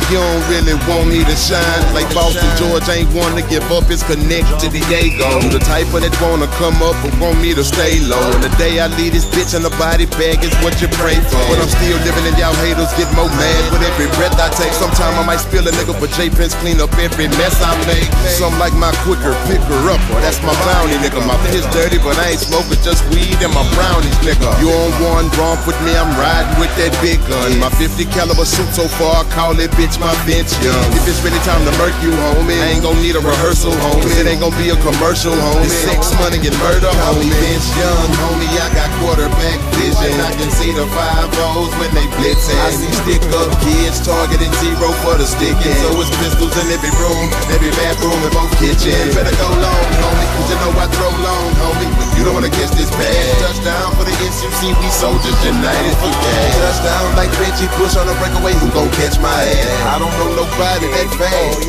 you don't really want me to shine. Like Boston, George ain't one to give up his connect to Diego. You the type of that wanna come up but want me to stay low. And the day I leave this bitch in the body bag is what you pray for. But I'm still living and y'all haters get more mad with every breath I take. Sometime I might spill a nigga, but J-Prince clean up every mess I make. Some like my quicker, picker up, or that's my bounty nigga. My piss dirty, but I ain't smoking, just weed and my brownies nigga. You on one, romp with me, I'm riding with that big gun. My 50 caliber suit so far, I call it bitch my bench young. If it's really time to murk you, homie, I ain't gon' need a rehearsal, homie. It ain't gon' be a commercial, homie. It's sex, money, and murder, homie. Bench young, homie, I got quarterback vision. I can see the 5-0s when they blitzing. I see stick up kids targeting zero for the sticking. So it's pistols in every room, every bathroom, and both kitchen. Better go long, homie, cause you know I throw long, homie. You don't wanna catch this bad. Touchdown for the SUC, we soldiers united for gas. Touchdown like Reggie Bush on a breakaway, who gon' catch my ass? I don't know nobody that fast.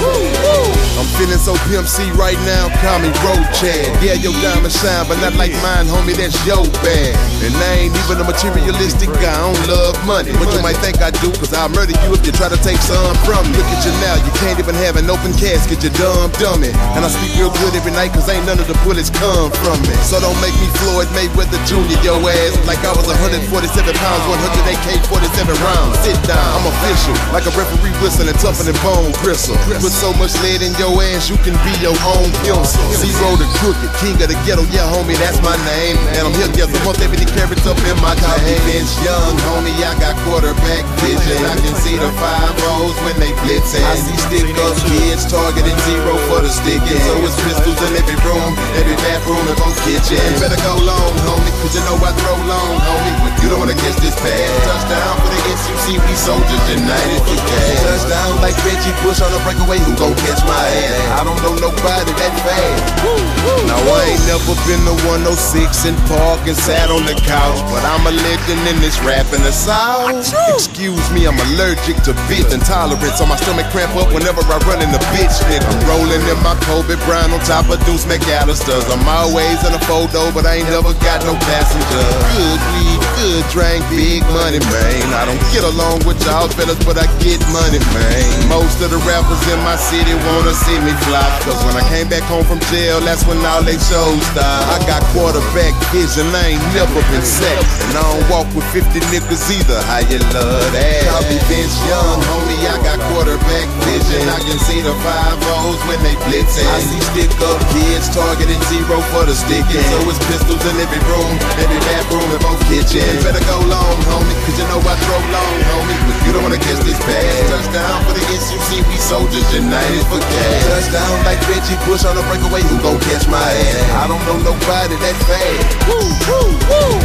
I'm feeling so Pimp C right now, call me Road Chad. Yeah, your diamond shine, but not like mine, homie, that's your bad. And I ain't even a materialistic guy, I don't love money. But you might think I do, cause I'll murder you if you try to take some from me. Look at you now, you can't even have an open casket, you dumb dummy. And I sleep real good every night, cause ain't none of the bullets come from me. So don't make me Floyd Mayweather Jr. your ass, like I was 147 pounds, 100 AK, 47 rounds. Sit down, I'm official, like a referee whistling, tougher than bone gristle. Put so much lead in your ass, you can be your own pencil. Zero the crooked, king of the ghetto, yeah homie, that's my name. And I'm here, yes, I want every carrots up in my game. Bench young, homie, I got quarterback vision. I can see the 5-0s when they blitzing. I see stick up kids targeting zero for the sticking. So it's pistols in every room, every bathroom, and both kitchen. Better go long, homie, cause you know I throw long, homie. You don't wanna catch this pass. Touchdown for the SUC, we soldiers united for gas. Touchdown like Reggie Bush on a breakaway, who gon' catch my ass? I don't know nobody that fast. Now I ain't never been to 106 and park and sat on the couch, but I'm a legend in this rap in the South. Excuse me, I'm allergic to bitch intolerance, so my stomach cramp up whenever I run in the bitch nigga. I'm rolling in my Kobe Bryant on top of Deuce McAllister's. I'm always in a photo, but I ain't never got no passenger. Good weed, good drink, big money, man. I don't get along with y'all fellas, but I get money, man. Most of the rappers in my city wanna see me flop, cause when I came back home from jail, that's when all they shows started. I got quarterback vision, I ain't never been sacked, and I don't walk with 50 niggas either. How you love that? I'll be bench young, homie, I got quarterback vision. I can see the 5-0s when they blitzing. I see stick up kids targeting zero for the sticking. So it's pistols in every room, every bathroom, and both kitchen. Better go long, homie, cause you know I throw long, homie. You don't wanna catch this pass. Touchdown for the SUC, we soldiers united for gas. Touchdown like Reggie Bush on a breakaway, who gon' catch my ass? I don't know nobody that fast. Woo, woo, woo.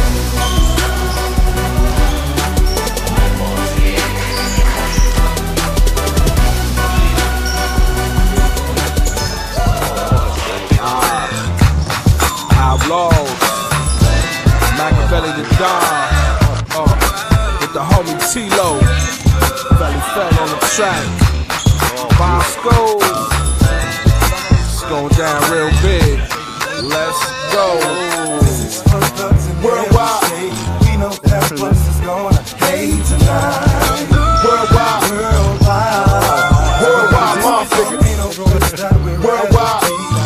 Outlaws, Machiavelli the Don, with the homie T-Lo, Felly fell on the track, Bosco, it's going down real big, let's go. Worldwide, we know that's what is gonna hate tonight. Worldwide, worldwide, motherfucker, worldwide.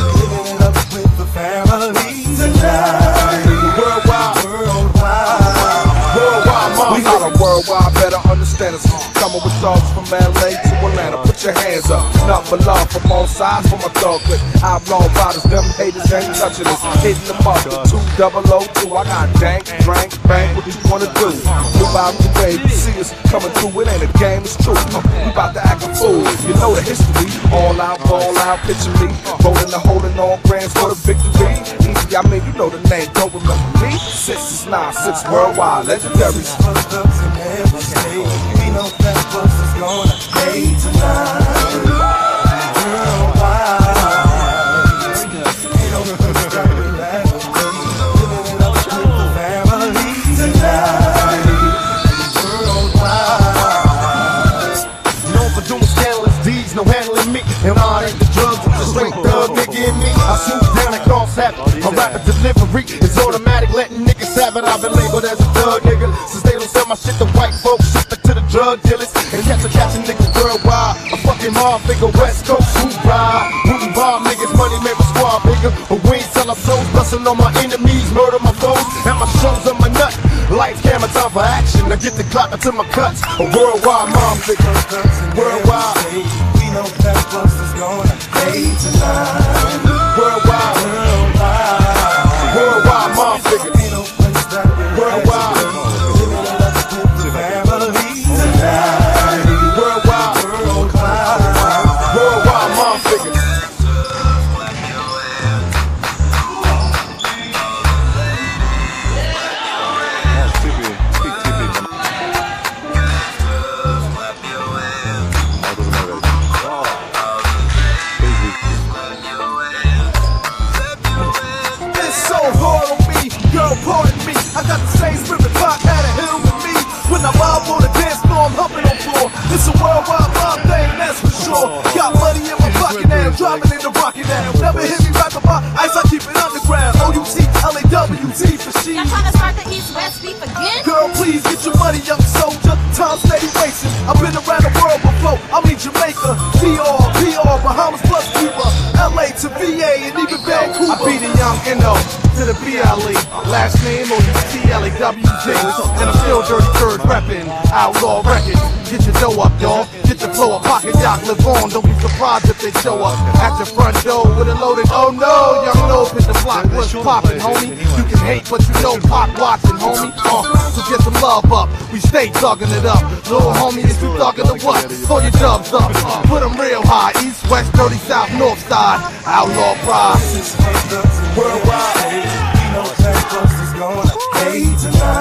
Worldwide, better understand us. Coming with dogs from LA to Atlanta. Put your hands up, not for love from all sides for my dog clip. Outlaw riders, them haters ain't touching us. Hitting them up, 2002. I got dank, drank, bang, what you wanna do? Move out the way, you see us coming through. It ain't a game, it's true. We about to act a fool. You know the history. All out, picture me. Rolling the hole in all brands for the victory. Easy, I mean, you know the name, don't remember me. 696 worldwide, legendaries. We know that's what's gonna stay tonight. Worldwide. Ain't no struggle, living up with the family tonight. Worldwide. Known for doing scandalous deeds, no handling me. And all ain't the drugs, it's the straight thug nigga in me. I swoop down and cross habit. My rapid delivery is automatic, letting niggas have it. I've been labeled as a thug nigga since they don't sell my shit to white folks, ship it to the drug dealers, and catch a nigga worldwide. A fucking mob figure, West Coast, who ride? Rootin' bomb niggas, money make my squad bigger. But we ain't sell our souls, bustin' on my enemies, murder my foes. And my shows on my nut. Lights, camera, time for action. I get the clock until my cuts. A worldwide mob figure. Worldwide. We know that Buster's gonna pay tonight. Worldwide. Worldwide mob figure. Worldwide. I got the same spirit Pac had a hill with me. When I mob on the dance floor, I'm humping on floor. It's a worldwide mob thing, that's for sure. Got money in my pocket now, driving in the rocket now. Never hit me right about ice, I keep it underground. O-U-T, L-A-W-T for she. Y'all trying to start the East-West beef again? Girl, please get your money, young soldier. Time steady wasting. I've been around the world before. I mean Jamaica, DR, PR, Bahamas plus Cuba, LA to VA, and even Vancouver. I be the young N.O. to the BLE, last name O-U-T-L-A-W-G, and I'm still dirty third reppin', outlaw records. Get your dough up, y'all. Get your flow up, pocket yacht, live on. Don't be surprised if they show up at your front door with a loaded. Oh no, young no, hit the block, what's poppin', homie? You can hate, but you know Pop watching, homie. So get some love up, we stay thuggin' it up. Little homie, is you thuggin' the what? Throw your dubs up, put them real high. East, west, dirty, south, north side. Outlaw pride. Worldwide, we know that Buster's gonna pay tonight.